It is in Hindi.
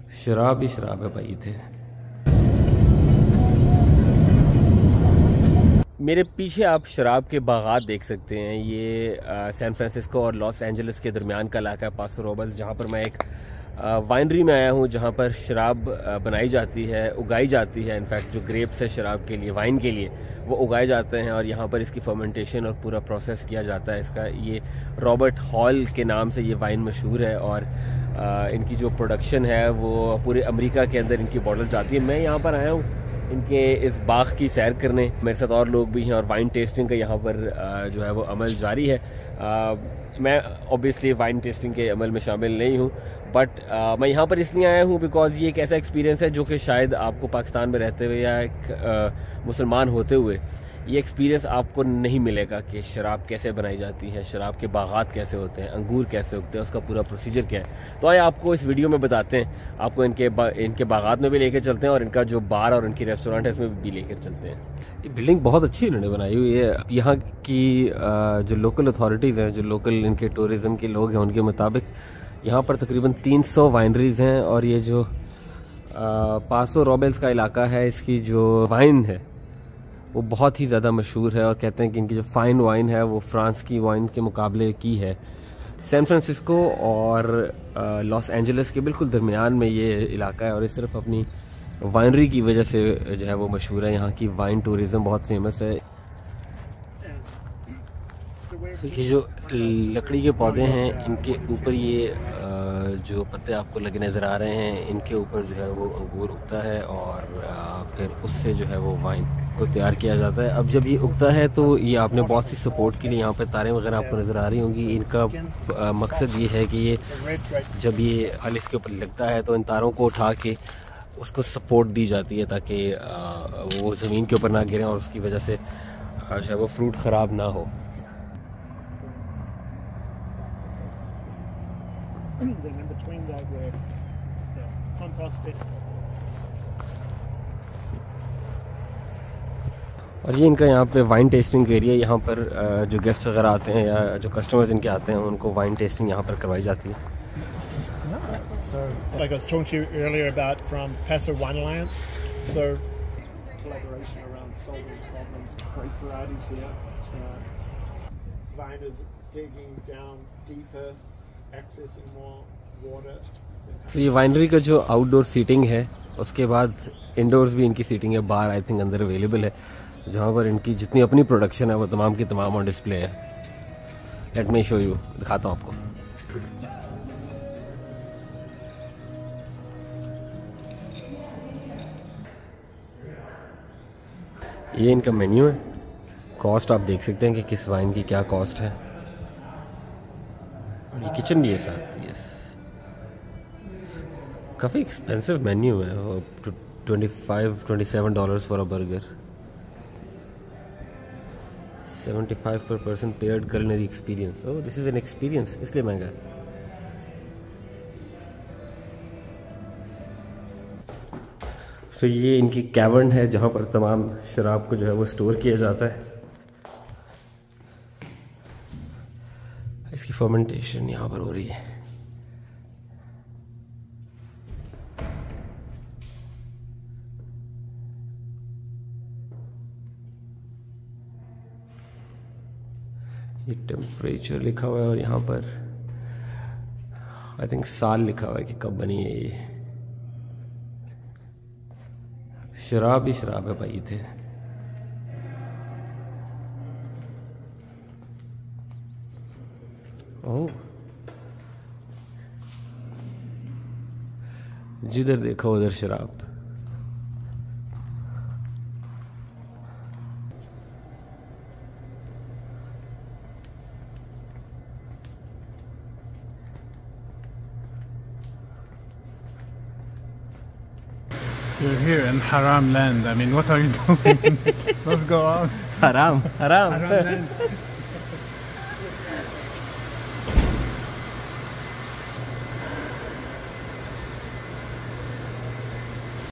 शराब ही शराब है भाई थे। मेरे पीछे आप शराब के बागात देख सकते हैं। ये सैन फ्रांसिस्को और लॉस एंजलिस के दरमियान का इलाका है पासो रोबल्स, जहाँ पर मैं एक वाइनरी में आया हूँ जहाँ पर शराब बनाई जाती है, उगाई जाती है। इनफैक्ट जो ग्रेप्स है शराब के लिए, वाइन के लिए, वो उगाए जाते हैं और यहाँ पर इसकी फर्मेंटेशन और पूरा प्रोसेस किया जाता है इसका। ये रॉबर्ट हॉल के नाम से ये वाइन मशहूर है और इनकी जो प्रोडक्शन है वो पूरे अमेरिका के अंदर इनकी बॉटल जाती है। मैं यहाँ पर आया हूँ इनके इस बाग की सैर करने, मेरे साथ और लोग भी हैं और वाइन टेस्टिंग का यहाँ पर जो है वो अमल जारी है। मैं ऑब्वियसली वाइन टेस्टिंग के अमल में शामिल नहीं हूँ, बट मैं यहाँ पर इसलिए आया हूँ बिकॉज़ ये एक ऐसा एक्सपीरियंस है जो कि शायद आपको पाकिस्तान में रहते हुए या एक मुसलमान होते हुए ये एक्सपीरियंस आपको नहीं मिलेगा कि शराब कैसे बनाई जाती है, शराब के बागात कैसे होते हैं, अंगूर कैसे उगते हैं, उसका पूरा प्रोसीजर क्या है। तो आइए आपको इस वीडियो में बताते हैं, आपको इनके बागात में भी लेकर चलते हैं और इनका जो बार और इनकी रेस्टोरेंट है इसमें भी लेकर चलते हैं। ये बिल्डिंग बहुत अच्छी इन्होंने बनाई हुई है। यहाँ की जो लोकल अथॉरिटीज़ हैं, जो लोकल इनके टूरिज़म के लोग हैं, उनके मुताबिक यहाँ पर तकरीबन 300 वाइनरीज़ हैं और ये जो पासो रोबल्स का इलाका है, इसकी जो वाइन है वो बहुत ही ज़्यादा मशहूर है और कहते हैं कि इनकी जो फ़ाइन वाइन है वो फ्रांस की वाइन के मुकाबले की है। सैन फ्रांसिस्को और लॉस एंजलिस के बिल्कुल दरमियान में ये इलाका है और इस सिर्फ अपनी वाइनरी की वजह से जो है वो मशहूर है। यहाँ की वाइन टूरिज़म बहुत फेमस है। तो ये जो लकड़ी के पौधे हैं इनके ऊपर ये जो पत्ते आपको लगे नज़र आ रहे हैं, इनके ऊपर जो है वो अंगूर उगता है और फिर उससे जो है वो वाइन को तैयार किया जाता है। अब जब ये उगता है तो ये आपने बहुत सी सपोर्ट के लिए यहाँ पे तारें वगैरह आपको नज़र आ रही होंगी। इनका मकसद ये है कि ये जब ये फल इसके ऊपर लगता है तो इन तारों को उठा के उसको सपोर्ट दी जाती है ताकि वो ज़मीन के ऊपर ना गिरें और उसकी वजह से जो है वो फ्रूट ख़राब ना हो। और ये इनका यहाँ पे वाइन टेस्टिंग एरिया, यहाँ पर जो गेस्ट वगैरह आते हैं या जो कस्टमर्स इनके आते हैं उनको वाइन टेस्टिंग यहाँ पर करवाई जाती है। So, like I was talking to you earlier about from Paso Wine Alliance, so collaboration around solving problems, great varieties here. Viners digging down deeper, accessing more water. तो ये वाइनरी का जो आउटडोर सीटिंग है, उसके बाद इंडोर्स भी इनकी सीटिंग है, बार आई थिंक अंदर अवेलेबल है, जहाँ पर इनकी जितनी अपनी प्रोडक्शन है वो तमाम की तमाम ऑन डिस्प्ले है। लेट मी शो यू, दिखाता हूँ आपको। ये इनका मेन्यू है, कॉस्ट आप देख सकते हैं कि किस वाइन की क्या कॉस्ट है और ये किचन भी है साथ। यस, काफ़ी एक्सपेंसिव मेन्यू है, $27 for a burger, 75 per person paired culinary experience. Oh, this is an experience, इसलिए महंगा है। तो ये इनकी कैवर्न है जहाँ पर तमाम शराब को जो है वो स्टोर किया जाता है। इसकी फर्मेंटेशन यहाँ पर हो रही है। ये टेम्परेचर लिखा हुआ है और यहाँ पर आई थिंक साल लिखा हुआ है कि कब बनी है। ये शराब ही शराब है भाई थे। ओह, जिधर देखो उधर शराब। You're here in haram land. I mean, what are you doing? What's going on? Haram, haram. Haram land.